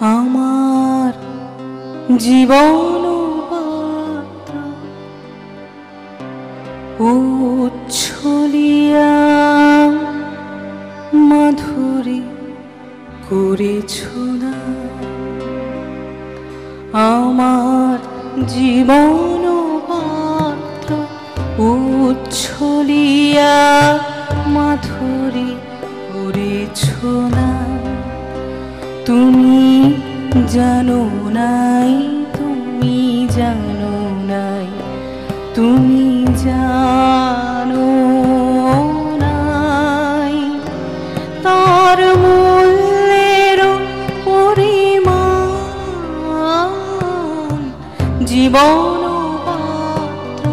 আমার জীবন পাত্র উচ্ছলিয়া মাধুরী করেছ না। আমার জীবন পাত্র উচ্ছলিয়া মাধুরী করেছ না। তুমি জানো নাই, তুমি জানো নাই, তুমি জানো নাই তার মূল্যের পরিমাণ। জীবন পাত্র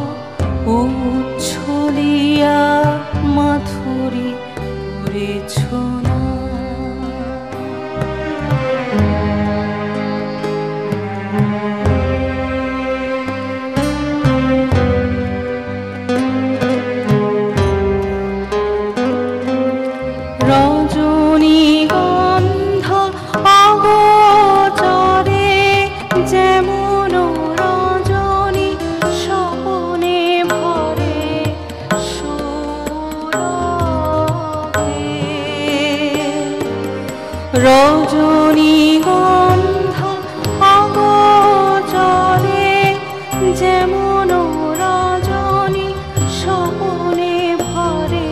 উচ্ছলিয়া মাধুরী করেছ না। রজনীগন্ধা অগোচরে যেমন রজনী স্বপনে ভরে সৌরভে। রজনীগন্ধা অগোচরে যেমন রজনী স্বপনে ভরে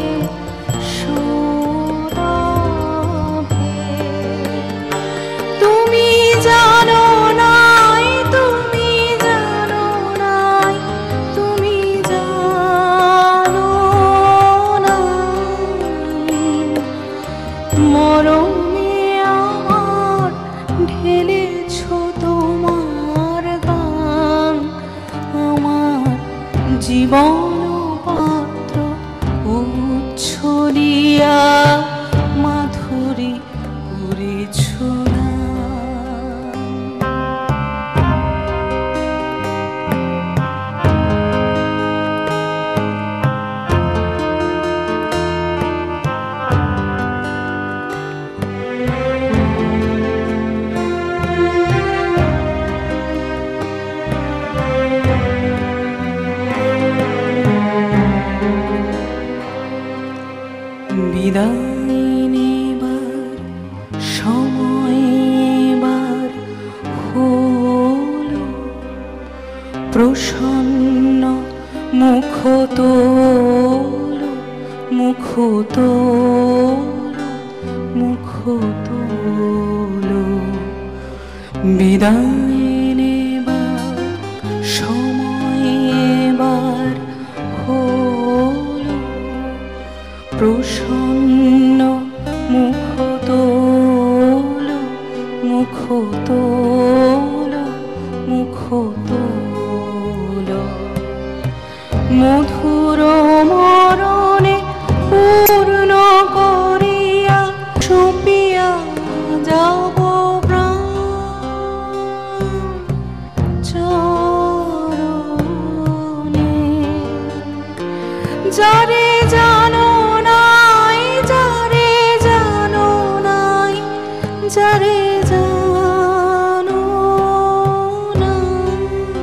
সৌরভে। তুমি জানো নাই, তুমি জানো নাই, তুমি জানো নাই মরমে আমার ঢেলেছ তোমার গান। আমার জীবন পাত্র উচ্ছলিয়া মাধুরী করেছ না। বিদায় নেবার সময় এবার হলো, প্রসন্ন মুখ তোলো, মুখ তোলো, মুখ তোলো। বিদায় নেবার সময় এবার হলো, প্রসন্ন মুখ তোলো, মুখ তোলো, মুখ তোলো। মধুর মরণে পূর্ণ করিয়া সপিয়া যাব প্রাণ চরণে। যারে জানো নাই, যারে জানো নাই, যারে জানো নাই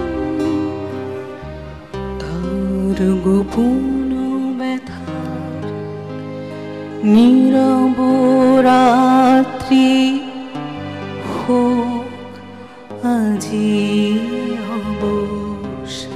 তার গোপন ব্যথার নীরব রাত্রি হোক আজি অবসান।